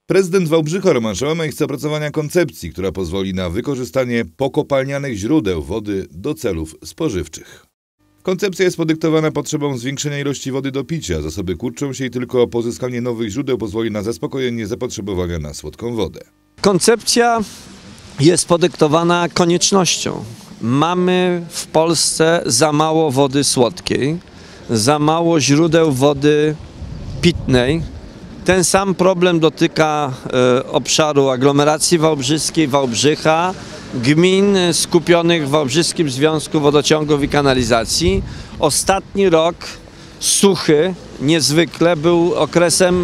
Prezydent Wałbrzycha Roman Szołomej chce opracowania koncepcji, która pozwoli na wykorzystanie pokopalnianych źródeł wody do celów spożywczych. Koncepcja jest podyktowana potrzebą zwiększenia ilości wody do picia. Zasoby kurczą się i tylko pozyskanie nowych źródeł pozwoli na zaspokojenie zapotrzebowania na słodką wodę. Koncepcja jest podyktowana koniecznością. Mamy w Polsce za mało wody słodkiej, za mało źródeł wody pitnej. Ten sam problem dotyka obszaru aglomeracji wałbrzyskiej, Wałbrzycha, gmin skupionych w Wałbrzyskim Związku Wodociągów i Kanalizacji. Ostatni rok suchy niezwykle był okresem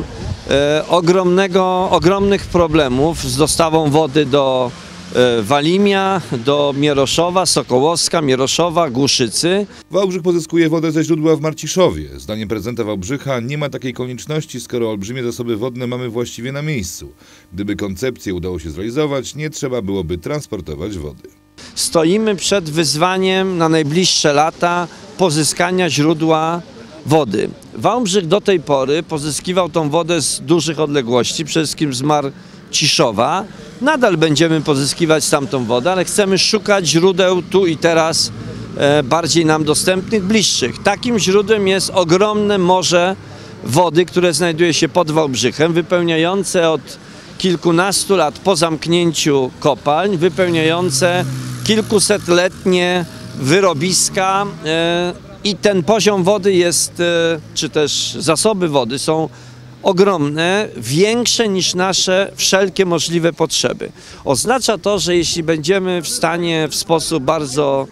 ogromnych problemów z dostawą wody do Walimia, do Mieroszowa, Sokołowska, Mieroszowa, Głuszycy. Wałbrzych pozyskuje wodę ze źródła w Marciszowie. Zdaniem prezydenta Wałbrzycha nie ma takiej konieczności, skoro olbrzymie zasoby wodne mamy właściwie na miejscu. Gdyby koncepcję udało się zrealizować, nie trzeba byłoby transportować wody. Stoimy przed wyzwaniem na najbliższe lata pozyskania źródła wody. Wałbrzych do tej pory pozyskiwał tą wodę z dużych odległości, przede wszystkim z Marciszowa. Nadal będziemy pozyskiwać stamtąd wodę, ale chcemy szukać źródeł tu i teraz bardziej nam dostępnych, bliższych. Takim źródłem jest ogromne morze wody, które znajduje się pod Wałbrzychem, wypełniające od kilkunastu lat po zamknięciu kopalń, wypełniające kilkusetletnie wyrobiska i ten poziom wody jest, czy też zasoby wody są ogromne, większe niż nasze wszelkie możliwe potrzeby. Oznacza to, że jeśli będziemy w stanie w sposób bardzo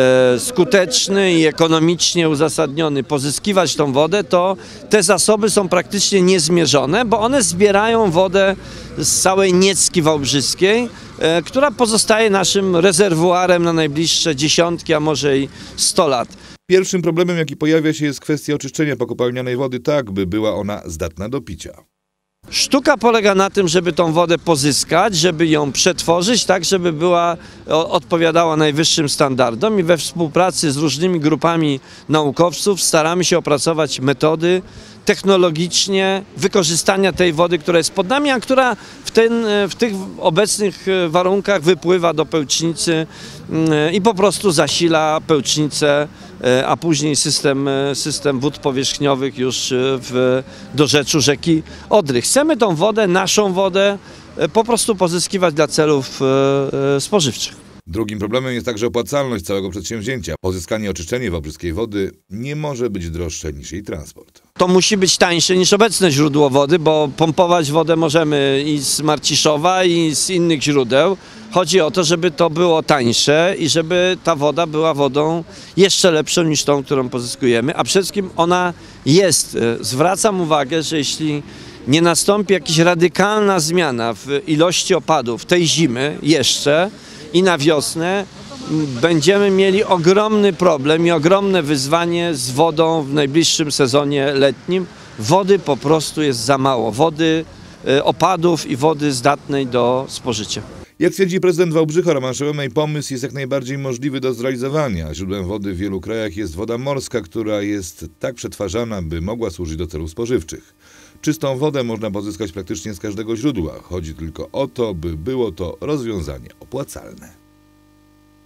skuteczny i ekonomicznie uzasadniony pozyskiwać tą wodę, to te zasoby są praktycznie niezmierzone, bo one zbierają wodę z całej Niecki Wałbrzyskiej, która pozostaje naszym rezerwuarem na najbliższe dziesiątki, a może i 100 lat. Pierwszym problemem, jaki pojawia się, jest kwestia oczyszczenia pokopalnianej wody tak, by była ona zdatna do picia. Sztuka polega na tym, żeby tą wodę pozyskać, żeby ją przetworzyć tak, żeby odpowiadała najwyższym standardom i we współpracy z różnymi grupami naukowców staramy się opracować metody technologicznie wykorzystania tej wody, która jest pod nami, a która w tych obecnych warunkach wypływa do Pełcznicy i po prostu zasila Pełcznicę, a później system wód powierzchniowych już do rzeczu rzeki Odry. Chcemy tą wodę, naszą wodę, po prostu pozyskiwać dla celów spożywczych. Drugim problemem jest także opłacalność całego przedsięwzięcia. Pozyskanie i oczyszczenie wałbrzyskiej wody nie może być droższe niż jej transport. To musi być tańsze niż obecne źródło wody, bo pompować wodę możemy i z Marciszowa, i z innych źródeł. Chodzi o to, żeby to było tańsze i żeby ta woda była wodą jeszcze lepszą niż tą, którą pozyskujemy. A przede wszystkim ona jest. Zwracam uwagę, że jeśli nie nastąpi jakaś radykalna zmiana w ilości opadów tej zimy jeszcze, i na wiosnę będziemy mieli ogromny problem i ogromne wyzwanie z wodą w najbliższym sezonie letnim. Wody po prostu jest za mało. Wody, opadów i wody zdatnej do spożycia. Jak twierdzi prezydent Wałbrzycha Roman Szołomej, pomysł jest jak najbardziej możliwy do zrealizowania. Źródłem wody w wielu krajach jest woda morska, która jest tak przetwarzana, by mogła służyć do celów spożywczych. Czystą wodę można pozyskać praktycznie z każdego źródła. Chodzi tylko o to, by było to rozwiązanie opłacalne.